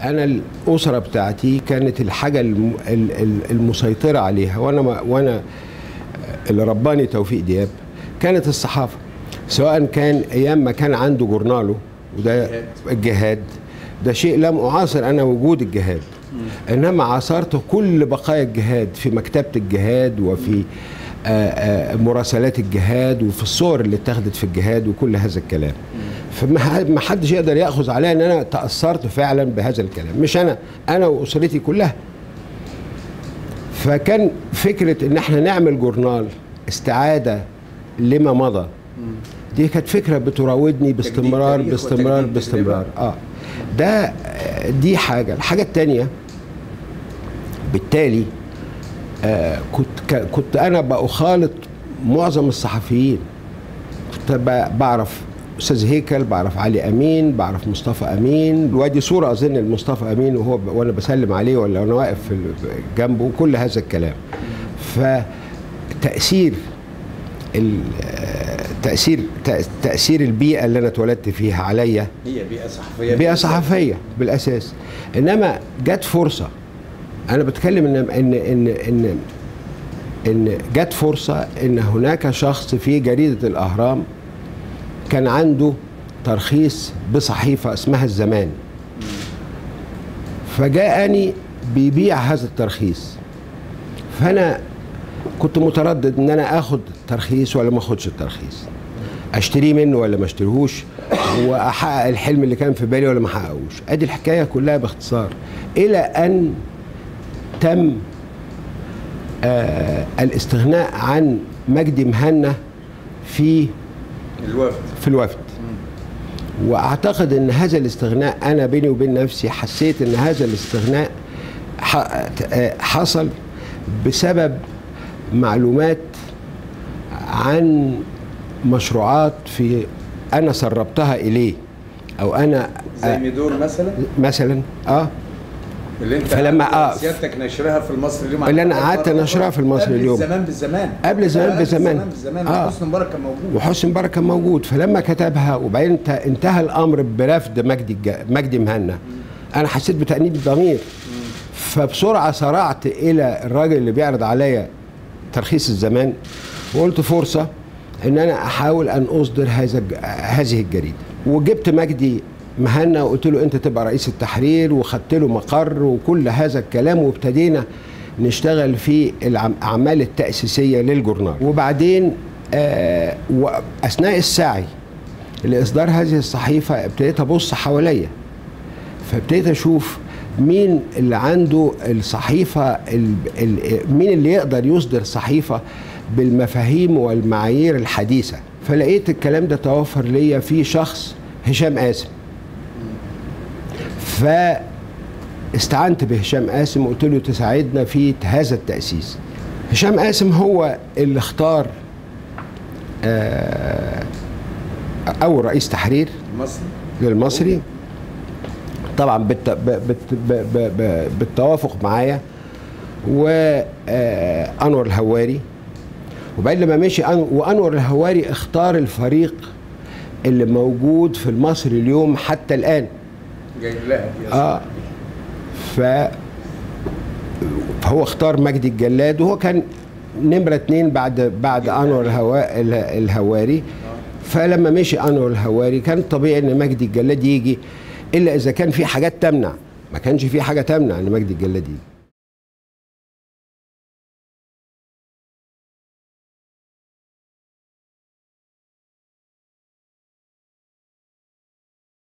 انا الاسره بتاعتي كانت الحاجه المسيطره عليها، وانا اللي رباني توفيق دياب كانت الصحافه، سواء كان ايام ما كان عنده جورناله وده الجهاد، ده شيء لم اعاصر انا وجود الجهاد، انما عاصرت كل بقايا الجهاد في مكتبه الجهاد وفي مراسلات الجهاد وفي الصور اللي اتخذت في الجهاد وكل هذا الكلام. فما حدش يقدر ياخذ عليا ان انا تاثرت فعلا بهذا الكلام، مش انا واسرتي كلها. فكان فكره ان احنا نعمل جورنال استعاده لما مضى، دي كانت فكره بتراودني باستمرار باستمرار باستمرار. دي حاجه. الحاجه الثانيه بالتالي كنت انا بخالط معظم الصحفيين، كنت بعرف استاذ هيكل، بعرف علي امين، بعرف مصطفى امين، وادي صوره اظن لمصطفى امين وانا بسلم عليه ولا وانا واقف جنبه وكل هذا الكلام. فتاثير تاثير البيئه اللي انا اتولدت فيها عليا هي بيئه صحفيه، بيئه صحفيه بالاساس. انما جت فرصه، انا بتكلم ان جت فرصه ان هناك شخص في جريده الاهرام كان عنده ترخيص بصحيفه اسمها الزمان، فجاءني بيبيع هذا الترخيص، فانا كنت متردد ان انا اخد ترخيص ولا ما اخدش الترخيص، اشتريه منه ولا ما اشتريهوش، واحقق الحلم اللي كان في بالي ولا ما احققوش. ادي الحكايه كلها باختصار، الى ان تم الاستغناء عن مجدي مهنا في الوفد. واعتقد ان هذا الاستغناء، انا بيني وبين نفسي حسيت ان هذا الاستغناء حصل بسبب معلومات عن مشروعات انا سربتها اليه، او انا زي ميدور مثلا اللي انت فلما سيادتك نشرها في المصري اليوم، اللي انا قعدت نشرها في المصري اليوم قبل زمان بزمان وحسني مبارك كان موجود، وحسني مبارك كان موجود. فلما كتبها وبعدين انتهى الامر برفض مجدي مهنا، انا حسيت بتأنيب الضمير، فبسرعه سرعت الى الراجل اللي بيعرض عليا ترخيص الزمان، وقلت فرصه ان انا احاول ان اصدر هذه الجريده. وجبت مجدي مهنا وقلت له انت تبقى رئيس التحرير، وخدت له مقر وكل هذا الكلام، وابتدينا نشتغل في الاعمال التاسيسيه للجورنال. وبعدين واثناء السعي لاصدار هذه الصحيفه ابتديت ابص حواليا، فابتديت اشوف مين اللي عنده الصحيفه، مين اللي يقدر يصدر صحيفه بالمفاهيم والمعايير الحديثه. فلقيت الكلام ده توفر ليا في شخص هشام قاسم، فاستعنت بهشام قاسم وقلت له تساعدنا في هذا التأسيس. هشام قاسم هو اللي اختار أول رئيس تحرير للمصري، طبعا بالتوافق معايا، وأنور الهواري. وبعدين لما مشي وأنور الهواري اختار الفريق اللي موجود في المصري اليوم حتى الآن، جاي لها فهو اختار مجدي الجلاد، وهو كان نمرة 2 بعد أنور الهواري. فلما مشي أنور الهواري كان طبيعي ان مجدي الجلاد يجي، الا اذا كان في حاجات تمنع. ما كانش في حاجة تمنع ان مجدي الجلاد يجي.